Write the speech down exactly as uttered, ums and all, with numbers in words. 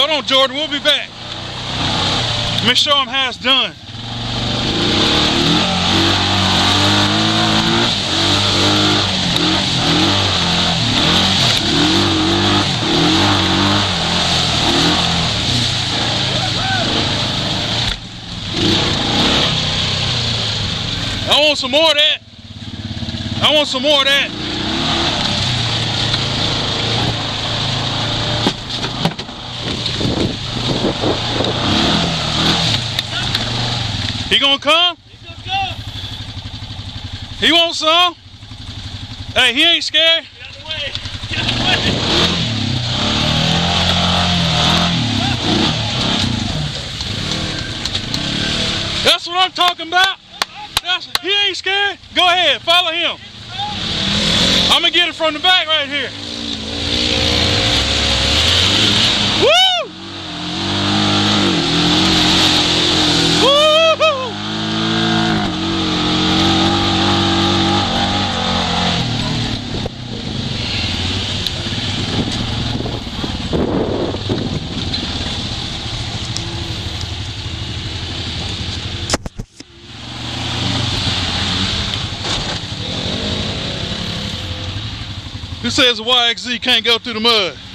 Hold on, Jordan, we'll be back. Let me show him how it's done. I want some more of that. I want some more of that. He gonna come? He's gonna come. He wants some? Hey, he ain't scared. Get out of the way. Get out of the way. That's what I'm talking about. That's, he ain't scared. Go ahead, follow him. I'm gonna get it from the back right here. Woo! Woo! Who says the Y X Z can't go through the mud?